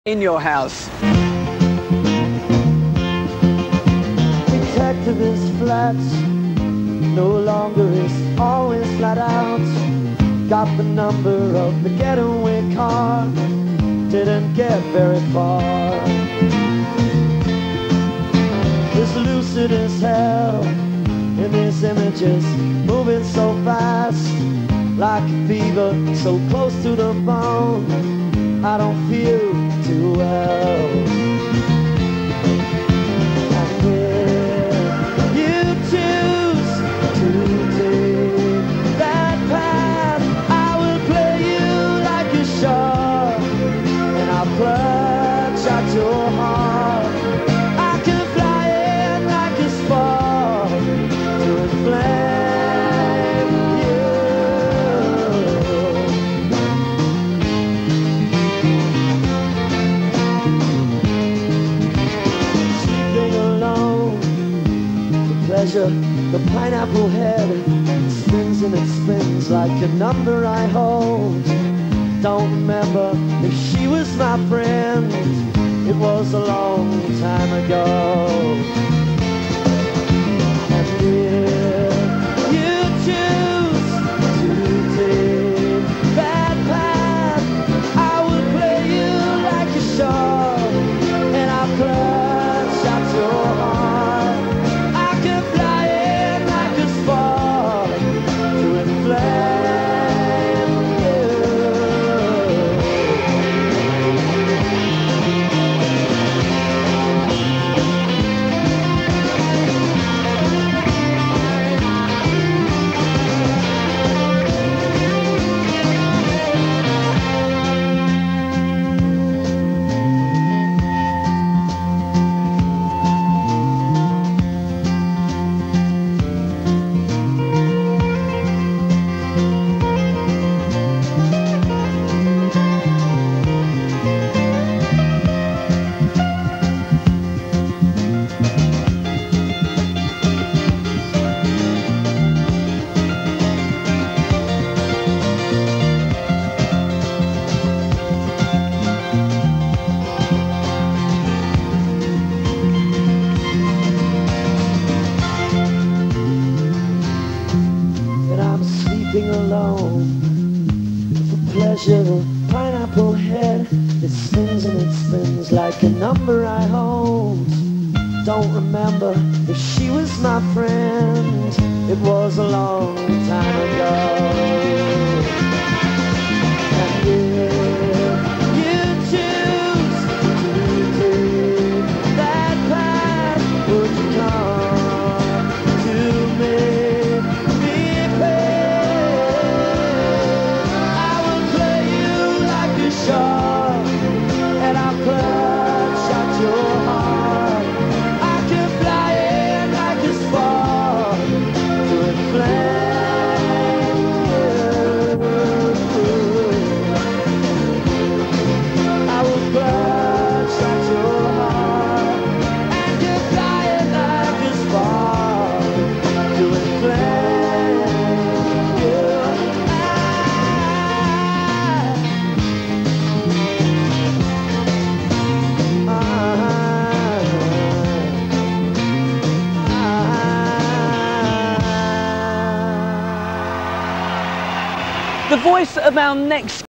in your house. Detectivist flats, no longer is always flat out. Got the number of the getaway car, didn't get very far. It's lucid as hell in these images, moving so fast, like a fever, so close to the bone. I don't feel too well. And if you choose to take that path, I will play you like a shark, and I'll clutch at your heart. I can fly in like a spark to inflame you. Sleeping alone for pleasure, the pineapple head spins and it spins like a number I hold. Don't remember if she was my friend, it was a long time ago. And if you choose to take that path, I will play you like a shark, and I'll clutch at your heart. I can fly in like a spark to inflame you. Alone for pleasure, the pineapple head, it spins and it spins like a number I hold. Don't remember if she was my friend, it was a long time ago. And if you choose to take that path, would you come to me? And I'll clutch at your heart. I can fly in like a spark to inflame you. I will clutch at your heart and you fly in like a spark to inflame you. The voice of our next